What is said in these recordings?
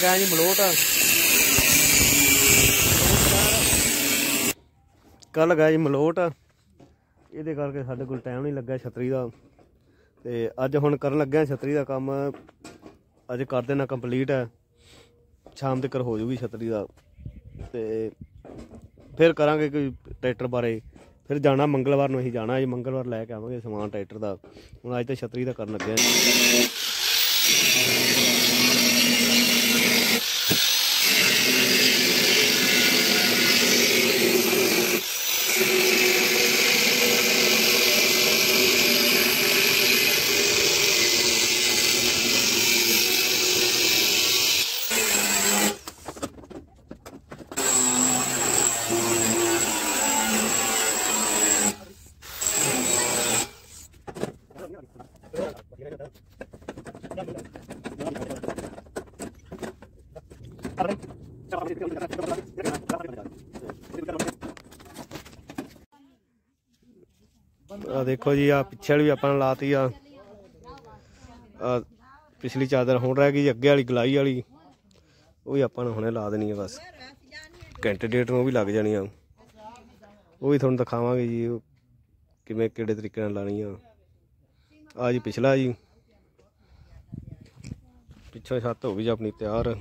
गया जी मलोट, कल गया जी मलोट, ये करके साढ़े कोल टाइम नहीं लग्या छतरी का। तो अज हुण करन लग्या छतरी का काम, अज कर देना कंप्लीट है, शाम तक हो जूगी छतरी का। तो फिर करांगे कोई ट्रैक्टर बारे, फिर जाना मंगलवार नूं असीं जाना जी, मंगलवार लैके आवांगे समान ट्रैक्टर का। हुण अज तो छतरी का करन लग्या। देखो जी, आ पिछे भी अपना लाती आ, पिछली चादर हुण रह गई अगे वाली गलाई वाली, वो भी अपन हुणे ला देनी है बस, घंटे डेढ़ में भी लग जानी आ। वो भी थोड़ा दिखावांगे जी किवें किहड़े तरीके नाल लानी आ जी। पिछला जी पिछों छत हो गई जी अपनी तैयार।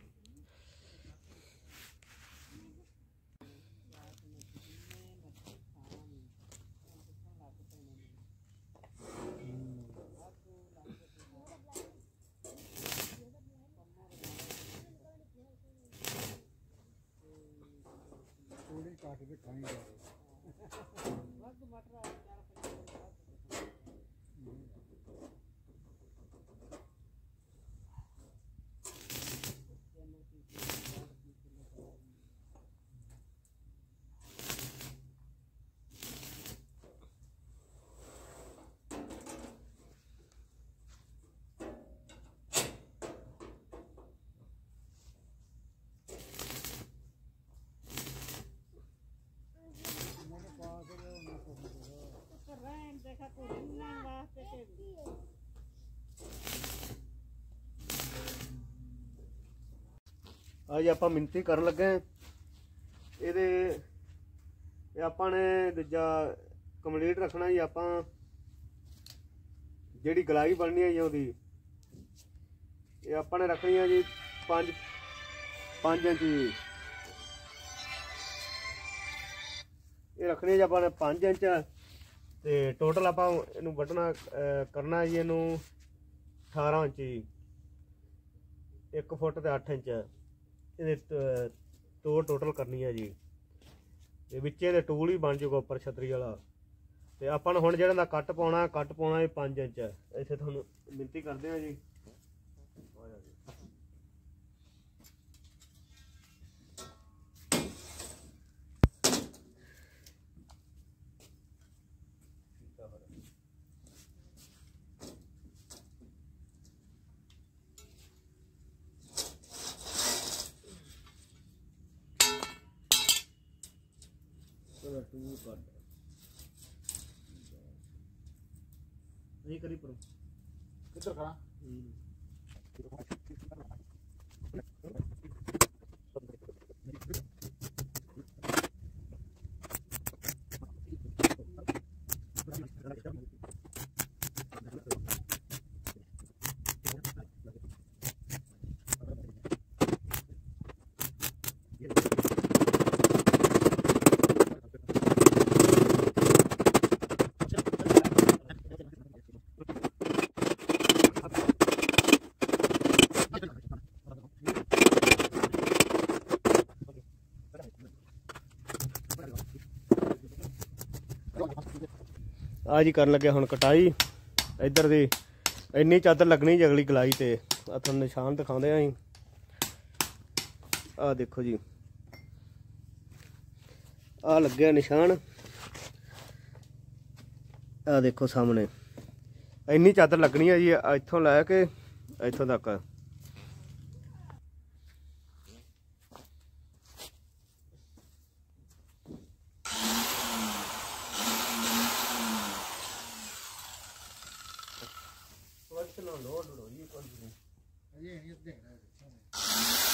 अज आप मिनती कर लगे, ये आपने दूजा कंप्लीट रखना जी। आप जी गलाई बननी है जी वो आपने रखनी है जी 5 इंच जी, ये रखनी है जी आपने 5 इंच। तो टोटल आप वड्ढना करना जी इनू 18 इंच जी, 1 फुट ते 8 इंच ये तोड़ टोटल करनी है जी। विचे दे टूल भी बन जूगा उपर छतरी वाला। तो अपन हुण जिहड़ा कट पाउणा 5 इंच, इत्थे तुहानूं विनती करदे हां जी। नहीं करी पर किधर खड़ा आ जी कर लगे हुण कटाई इधर दी इन्नी चादर लगनी जी अगली गलाई। ते तुहानूं निशान दिखाउंदे ਆਂ। आ देखो जी आ लगे निशान, आ देखो सामने इन्नी चादर लगनी है जी इत्थों लैके इत्थों तक। लोड लो जी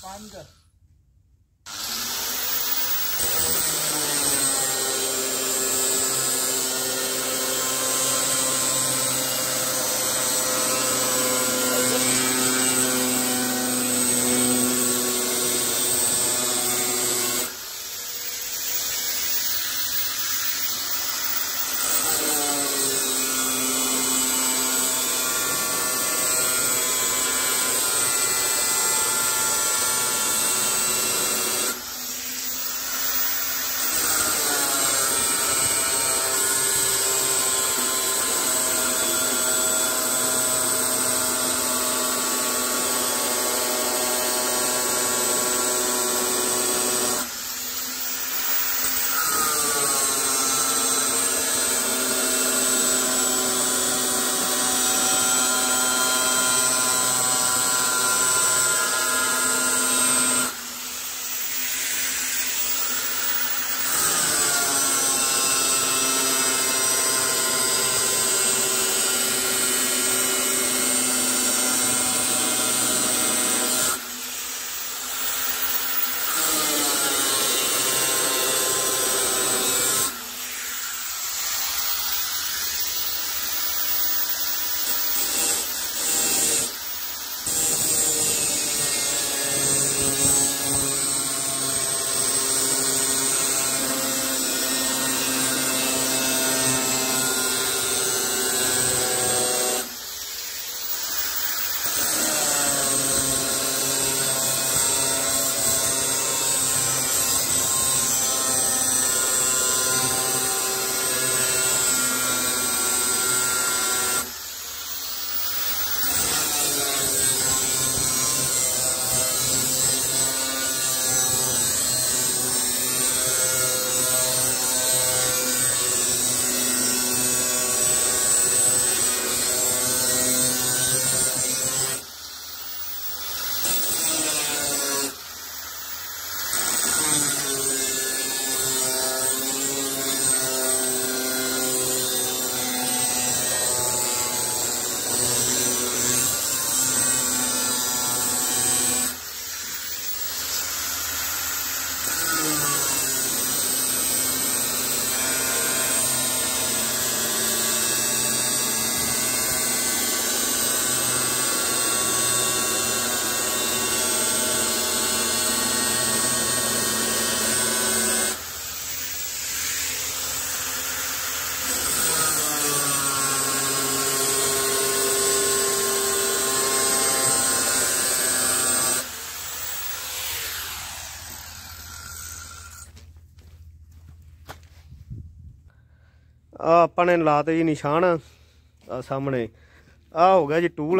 5 ਆ ਆਪਾਂ ਨੇ ਲਾਤੇ ਜੀ ਨਿਸ਼ਾਨ ਆ ਸਾਹਮਣੇ। ਆ ਹੋ ਗਿਆ ਜੀ ਟੂਲ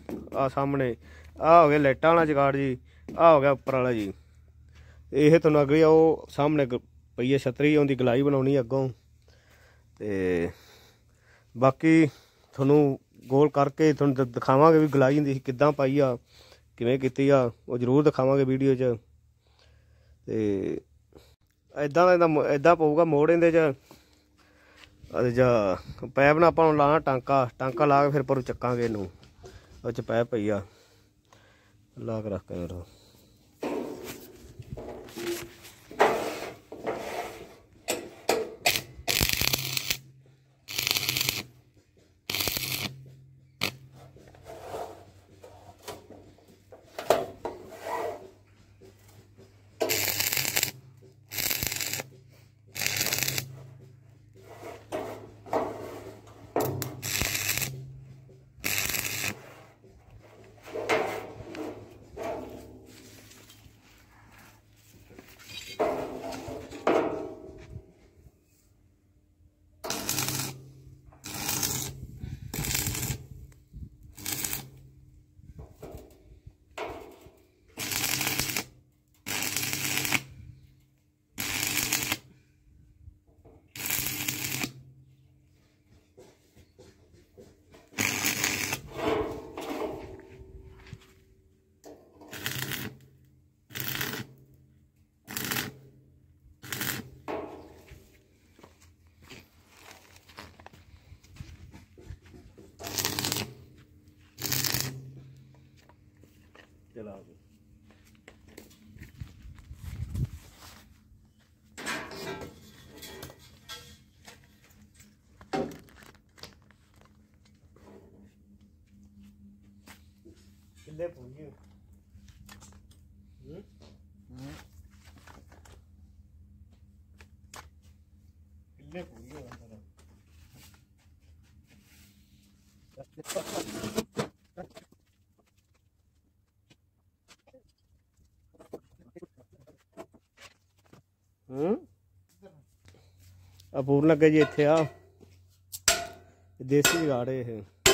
ਆ ਸਾਹਮਣੇ। ਆ ਹੋ ਗਿਆ ਲਾਈਟਾਂ ਵਾਲਾ ਜਗਾੜ ਜੀ। ਆ ਹੋ ਗਿਆ ਉੱਪਰ ਵਾਲਾ ਜੀ। ਇਹ ਤੁਹਾਨੂੰ ਅੱਗੇ ਉਹ ਸਾਹਮਣੇ ਪਈ ਹੈ ਛਤਰੀ, ਉਹਦੀ ਗਲਾਈ ਬਣਾਉਣੀ ਅੱਗੋਂ। ਤੇ ਬਾਕੀ ਤੁਹਾਨੂੰ ਗੋਲ ਕਰਕੇ ਤੁਹਾਨੂੰ ਦਿਖਾਵਾਂਗੇ ਵੀ ਗਲਾਈ ਹੁੰਦੀ ਸੀ ਕਿੱਦਾਂ ਪਾਈ ਆ, ਕਿਵੇਂ ਕੀਤੀ ਆ, ਉਹ ਜ਼ਰੂਰ ਦਿਖਾਵਾਂਗੇ ਵੀਡੀਓ 'ਚ। ਤੇ ਇੱਦਾਂ ਪਊਗਾ ਮੋੜ ਇਹਦੇ 'ਚ। ਜਾਂ ਪੈਪ ਨਾਲ ਆਪਾਂ ਨੂੰ ਲਾਣਾ ਟਾਂਕਾ ਲਾ ਕੇ ਫਿਰ ਪਰ ਚੱਕਾਂਗੇ ਇਹਨੂੰ। ਉਹ 'ਚ ਪੈਪ ਪਈ ਆ, ਲਾ ਕੇ ਰੱਖ ਕੇ ਮੇਰਾ। चला किले पूरी किले पूरी अपूर्ण लगे जी इत्थे आ देसी जुगाड़ ये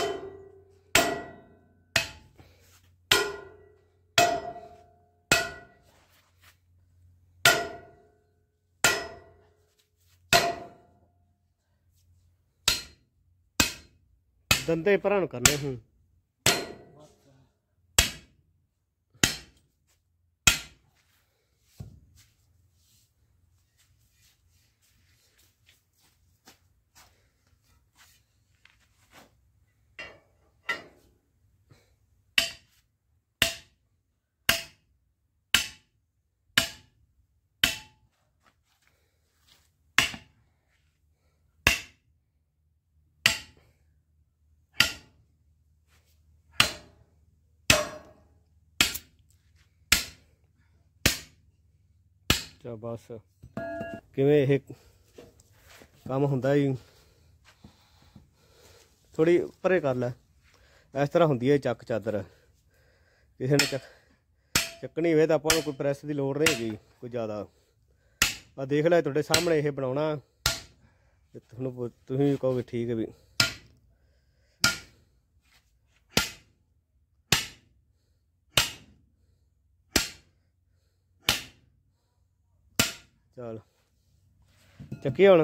दंदे भरा करने हूँ बस किवें यह काम हुंदा ही थोड़ी परे कर लै इस तरह हुंदी है चक चादर किसी ने चकनी हो तो आपां कोई प्रैस की लोड़ नहीं हैगी कोई ज़्यादा आ देख लै तुहाडे सामने यह बनाउणा तुसीं कहोगे ठीक है भी चल चक्की हुण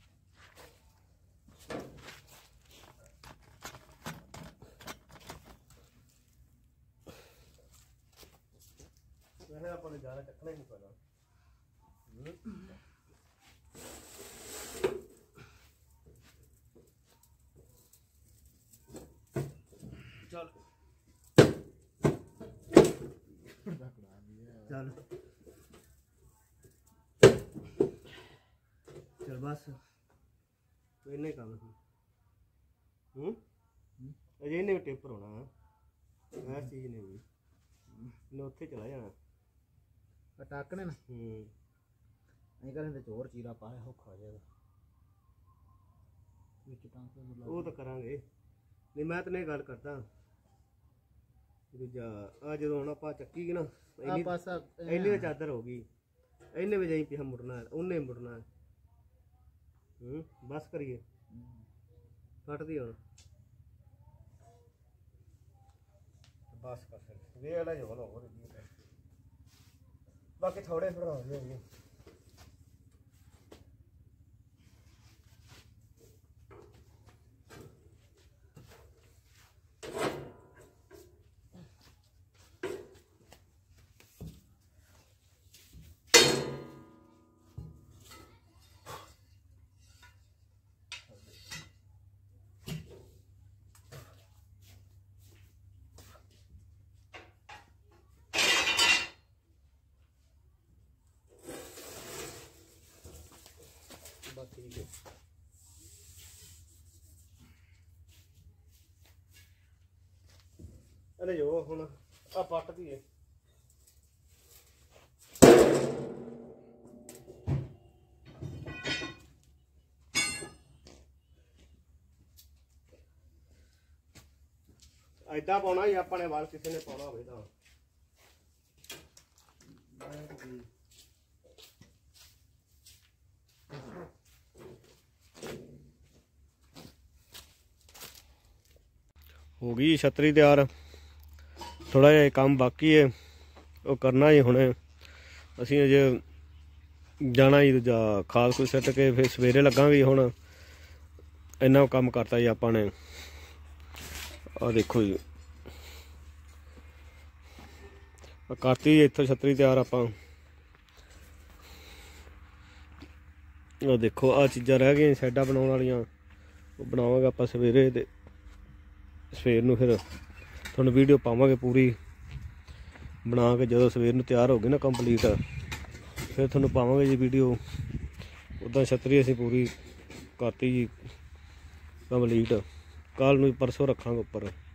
ज़्यादा चकना ही नहीं पैना चल चल चल बस तो इन्हें काम अजे इन्हें भी टेपर होना हर चीज़ ने भी इन्हें उत्थे चला जाना टाकने ना अं करें चोर चीरा पाया औखा जाएगा वो तो करांगे नहीं मैं तो नहीं गल करता दूजा आ जो हम आप चक्की ना इन्नी चादर होगी इन्हें भी जाई पिछा मुड़ना है उन्हें मुड़ना है बस करिए कट दी हम बस कर वे वाला जो हो बाकी थोड़े थोड़ा हो जाएंगे ठीक है अरे जो हुण आ पट दी है ऐदा पाना ही अपने वाल किसी ने पाना होवे तां हो गई छतरी तैयार थोड़ा जिहा काम बाकी है वो करना ही हुणे असीं अजे जाना ही दूजा खाद कोई सट के फिर सवेरे लगांगे हुण इन्ना काम करता जी आपां ने आ देखो जी करती जी इत्थों छतरी तैयार आपां आ देखो आ चीज़ां रह गई साइडां बनाउण वालियां वो बनावांगे आपां सवेरे ते सवेर नूं फिर तुहानूं वीडियो पावांगे पूरी बना के जो सवेर नूं तैयार हो गई ना कंप्लीट फिर तुहानूं पावांगे जी वीडियो उदां छतरी असीं पूरी करती जी कंप्लीट कल नूं परसों रखांगे उपर।